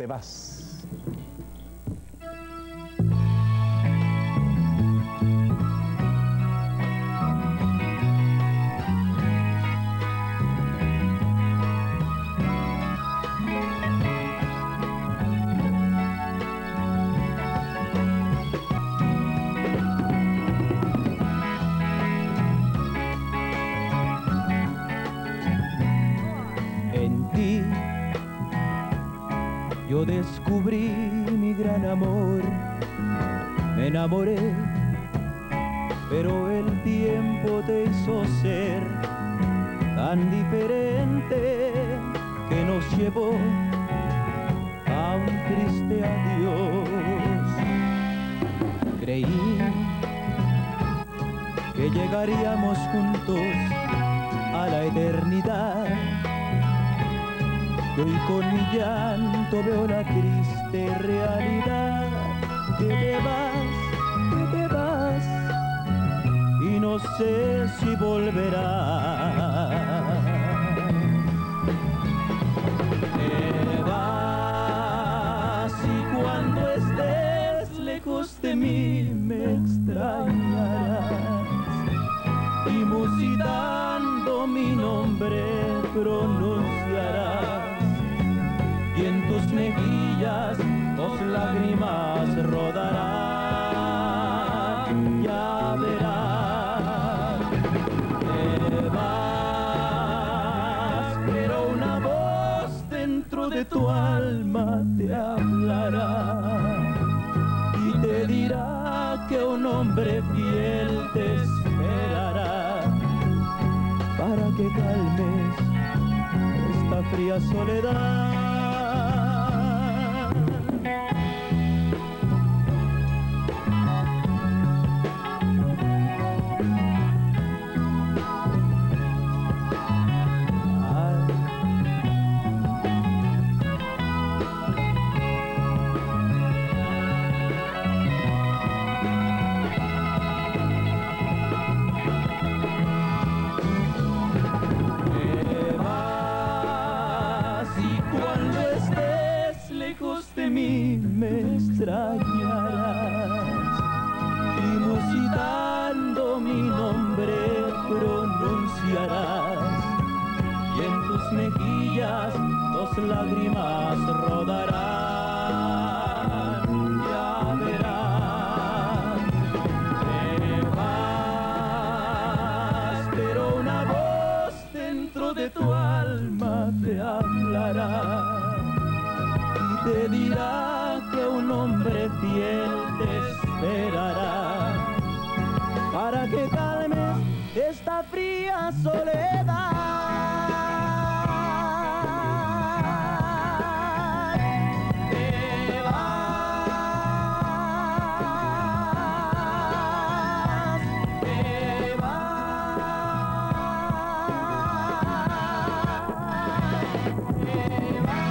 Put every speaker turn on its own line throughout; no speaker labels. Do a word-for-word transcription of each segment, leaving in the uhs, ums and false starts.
te vas.
Yo descubrí mi gran amor, me enamoré, pero el tiempo te hizo ser tan diferente que nos llevó a un triste adiós. Creí que llegaríamos juntos a la eternidad. Y hoy con mi llanto veo la triste realidad, que te vas, que te vas, y no sé si volverás. Te vas y cuando estés lejos de mí me extrañarás, y musitando mi nombre pronunciarás. Y en tus mejillas dos lágrimas rodarán, ya verás. Te vas, pero una voz dentro de tu alma te hablará y te dirá que un hombre fiel te esperará para que calmes esta fría soledad. Me extrañarás y musitando mi nombre pronunciarás, y en tus mejillas dos lágrimas rodarán, ya verás. Te vas, pero una voz dentro de tu alma te hablará y te dirá que un hombre fiel te esperará para que calmes esta fría soledad. Te vas, te vas, te vas.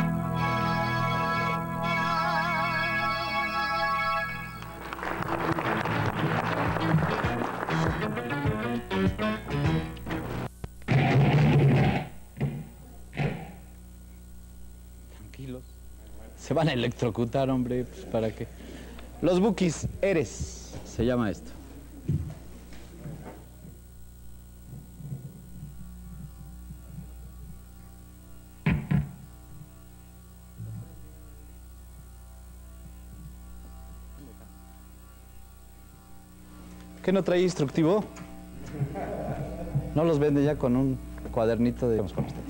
Tranquilos. Se van a electrocutar, hombre, pues ¿para qué? Los Bukis, Eres, se llama esto. ¿Qué no trae instructivo? No los vende ya con un cuadernito de... Vamos con ustedes.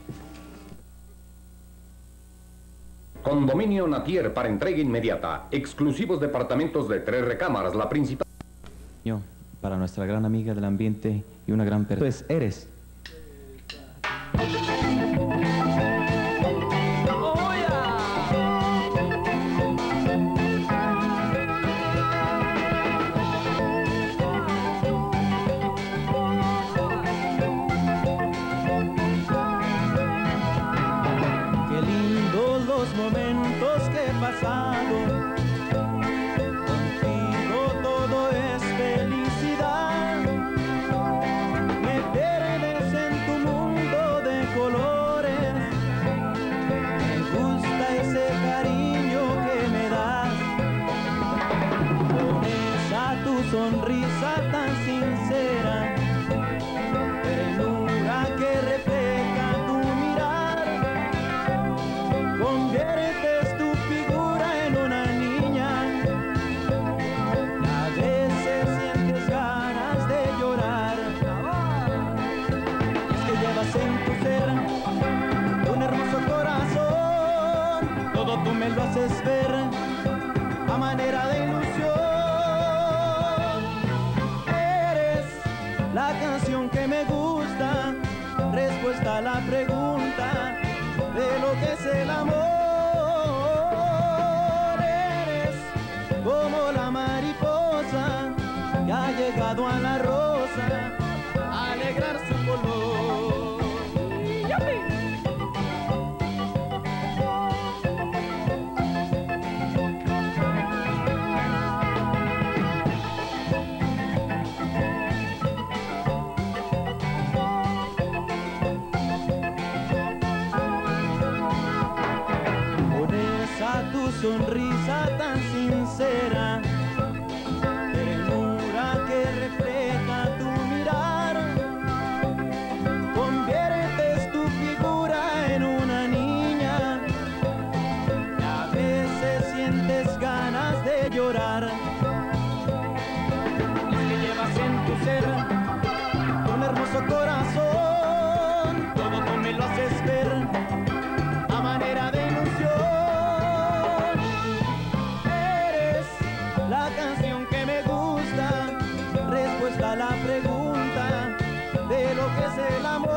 Condominio Natier para entrega inmediata. Exclusivos departamentos de tres recámaras. La principal...
Para nuestra gran amiga del ambiente y una gran persona. Pues Eres. Momentos que he pasado contigo, todo es felicidad. Me pierdes en tu mundo de colores. Me gusta ese cariño conviertes tu figura en una niña. Y a veces sientes ganas de llorar. Es que llevas en tu ser un hermoso corazón. Todo tú me lo haces ver a manera de ilusión. Eres la canción que me gusta, respuesta a la pregunta de lo que es el amor. Eres como la mariposa que ha llegado a la rosa a alegrar su color. Tu sonrisa tan sincera, ternura que refleja tu mirar, conviertes tu figura en una niña y a veces sientes ganas de llorar. Es que llevas en tu ser un hermoso corazón, todo tú me lo haces ver a manera de ilusión. La canción que me gusta, respuesta a la pregunta de lo que es el amor.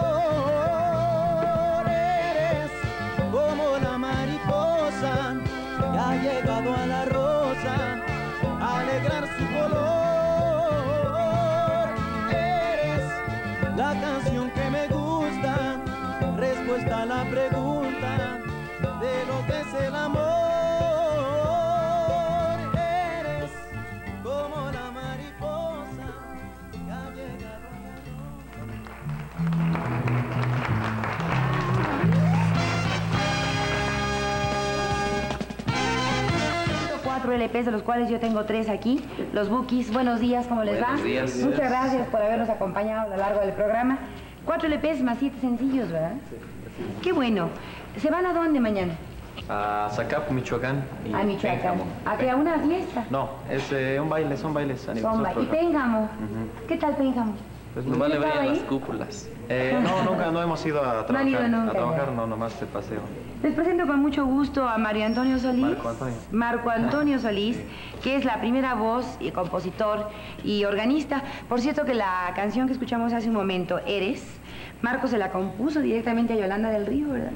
Eres como la mariposa que ha llegado a la rosa a alegrar su color. Eres la canción que me gusta, respuesta a la pregunta de lo que es el amor. Como la mariposa que ha llegado a
la cuatro L Pes, de los cuales yo tengo tres aquí. Los Bukis, buenos días, ¿cómo les va?
Buenos días.
Muchas gracias por habernos acompañado a lo largo del programa. Cuatro L Pes más siete sencillos, ¿verdad?
Sí.
Qué bueno. ¿Se van a dónde mañana?
A Zacapu, Michoacán. Y
A Michoacán.
Pénjamo.
¿A qué? ¿A una fiesta?
No, es eh, un baile, son bailes a nivel
Son ba- ¿Y
programa.
Pénjamo?
Ujú.
¿Qué tal Pénjamo?
Pues
Nomás le
¿Estaba
veían
ahí?
las cúpulas.
Eh, no, nunca, no hemos ido a trabajar.
No han ido nunca,
a trabajar,
ya.
no, nomás de paseo.
Les presento con mucho gusto a Mario Antonio Solís.
Marco Antonio.
Marco Antonio Solís, que es la primera voz y compositor y organista. Por cierto que la canción que escuchamos hace un momento, Eres, Marco se la compuso directamente a Yolanda del Río, ¿verdad?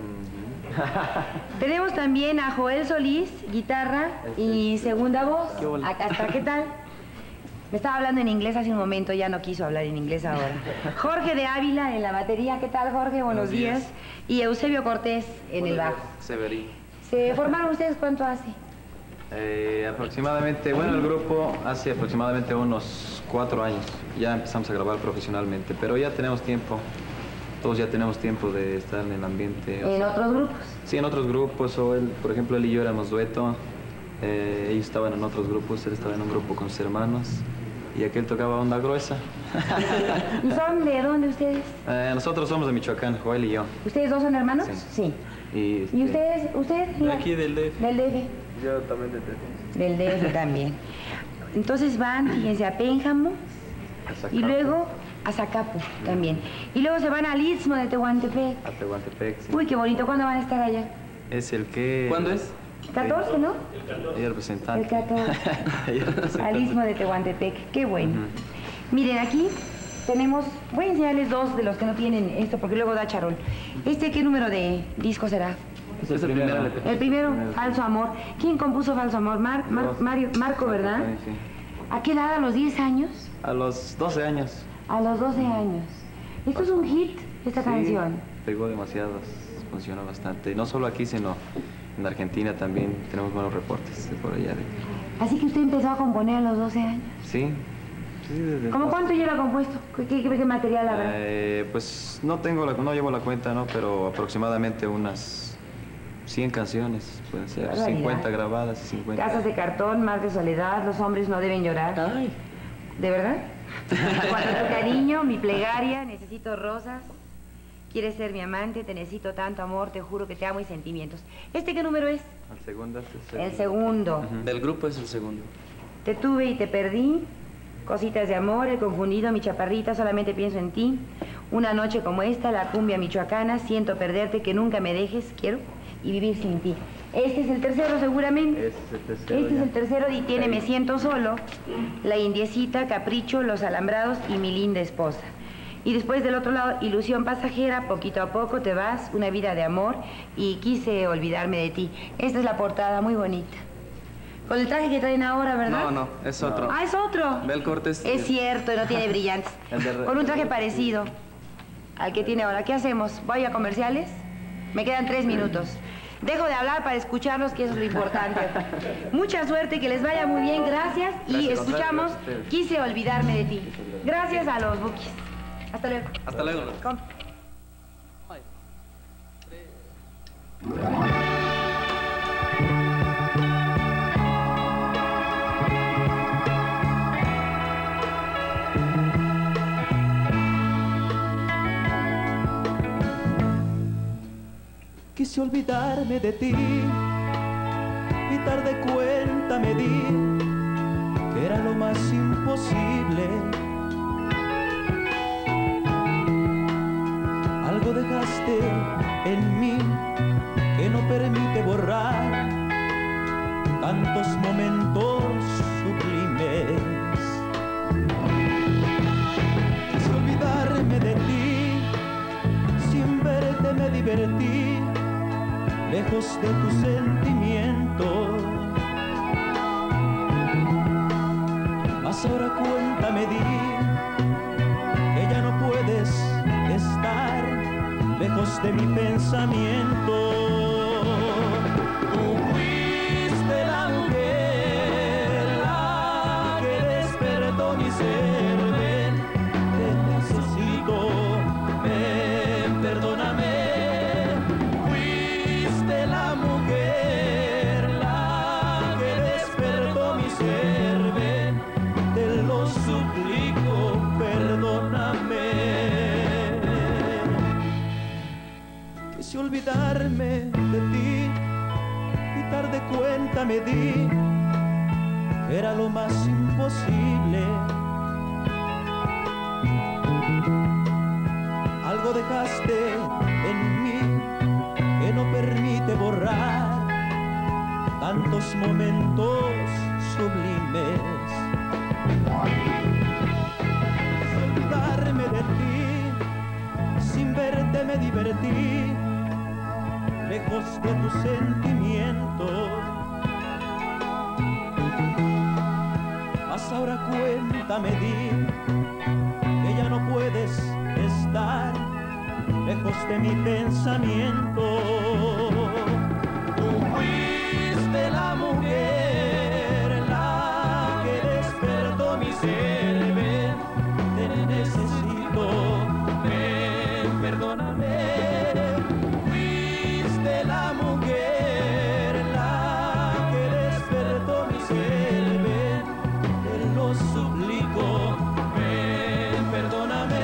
Tenemos también a Joel Solís, guitarra y segunda voz. Acá está, ¿qué tal? Me estaba hablando en inglés hace un momento, ya no quiso hablar en inglés ahora. Jorge de Ávila en la batería, ¿qué tal Jorge? Buenos, Buenos días. días. Y Eusebio Cortés en el bajo.
Severín.
¿Se formaron ustedes cuánto hace?
Eh, aproximadamente, bueno, el grupo hace aproximadamente unos cuatro años. Ya empezamos a grabar profesionalmente, pero ya tenemos tiempo. Todos ya tenemos tiempo de estar en el ambiente.
¿En
sea,
otros grupos?
Sí, en otros grupos. O él, por ejemplo, él y yo éramos dueto. Eh, ellos estaban en otros grupos. Él estaba en un grupo con sus hermanos. Y aquel tocaba onda gruesa.
¿Y son de dónde ustedes?
Eh, nosotros somos de Michoacán, Joel y yo.
¿Ustedes dos son hermanos?
Sí.
Sí.
Y, este,
¿Y ustedes? ¿Usted?
De aquí del D F.
Del D F.
Yo también del D F.
Del D F también. Entonces van, fíjense, a Pénjamo
a Zacapu,
y luego a Zacapu también. Y luego se van al Istmo de Tehuantepec.
a Tehuantepec. Sí.
Uy, qué bonito. ¿Cuándo van a estar allá?
Es el que...
¿Cuándo es?
catorce, ¿no?
El representante.
El catorce.
El representante.
Al Istmo de Tehuantepec. Qué bueno.
Ujú.
Miren, aquí tenemos... Voy a enseñarles dos de los que no tienen esto, porque luego da charol. ¿Este qué número de disco será?
Es el primero.
El primero, Falso Amor. ¿Quién compuso Falso Amor? Mar, Mar-
Dos.
Mario, Marco, ¿verdad?
Sí, sí.
¿A qué edad? ¿A los diez años?
A los doce años.
A los doce años. Esto es un hit, esta
Sí,
canción.
pegó demasiado, funcionó bastante. No solo aquí, sino en Argentina también tenemos buenos reportes de por allá. De...
Así que usted empezó a componer a los doce años.
Sí. Sí, desde
¿Cómo
entonces.
cuánto lleva compuesto? ¿Qué, qué, qué material habrá?
Eh, pues no tengo la, no llevo la cuenta, ¿no? Pero aproximadamente unas cien canciones, pueden ser
Barbaridad.
cincuenta grabadas y cincuenta.
Casas de cartón, Mar de soledad, Los hombres no deben llorar.
Ay.
¿De verdad? Cuando tu cariño, Mi plegaria, Necesito rosas. Quieres ser mi amante, te necesito tanto amor, te juro que te amo y sentimientos. ¿Este qué número es?
El segundo es el segundo.
El segundo.
Ujú.
Del grupo es el segundo.
Te tuve y te perdí. Cositas de amor, el confundido, mi chaparrita, solamente pienso en ti. Una noche como esta, la cumbia michoacana, siento perderte, que nunca me dejes, quiero, y vivir sin ti. Este es el tercero seguramente.
Este es el tercero.
Este es
ya.
el tercero y tiene Me siento solo, La indiecita, Capricho, Los alambrados y Mi linda esposa. Y después del otro lado, Ilusión pasajera, Poquito a poco te vas, Una vida de amor y Quise olvidarme de ti. Esta es la portada, muy bonita. Con el traje que traen ahora, ¿verdad?
No, no, es otro.
Ah, es otro.
Ve el corte. Es,
Es cierto, no tiene brillantes.
El de-
Con un traje parecido al que tiene ahora. ¿Qué hacemos? ¿Voy a comerciales? Me quedan tres minutos. Dejo de hablar para escucharlos, que eso es lo importante. Mucha suerte, que les vaya muy bien, gracias. Y
Gracias,
escuchamos
gracias a ustedes.
Quise olvidarme de ti. Gracias a los bookies. Hasta luego.
Hasta luego.
Com-
Quise olvidarme de ti y tarde cuenta me di que era lo más imposible. Algo dejaste en mí que no permite borrar tantos momentos sublimes. Quise olvidarme de ti, sin verte me divertí, lejos de tus sentimientos. Mas ahora cuenta me di que ya no puedes estar lejos de mi pensamiento. Tú fuiste la mujer, la que despertó mi ser. Ven, te necesito, ven, perdóname. Fuiste la mujer, la que despertó mi ser. Ven, te lo suplico, perdóname. Quise olvidarme de ti y tarde cuenta me di que era lo más imposible. Algo dejaste en mí que no permite borrar tantos momentos sublimes. Quise olvidarme de ti, sin verte me divertí, lejos de tus sentimientos. Mas ahora cuenta me di que ya no puedes estar lejos de mi pensamiento. Tú fuiste la mujer, la que despertó mi ser. Ven, te necesito, ven, perdóname. Fuiste la mujer, la que despertó mi ser. Ven, te lo suplico, ven, perdóname.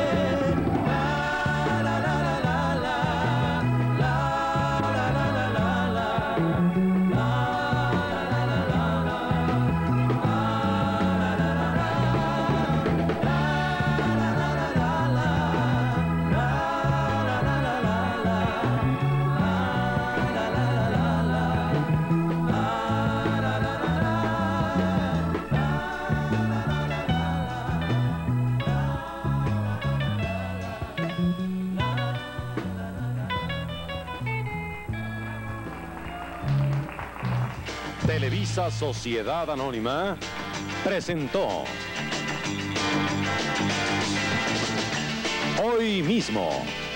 Televisa Sociedad Anónima presentó Hoy Mismo.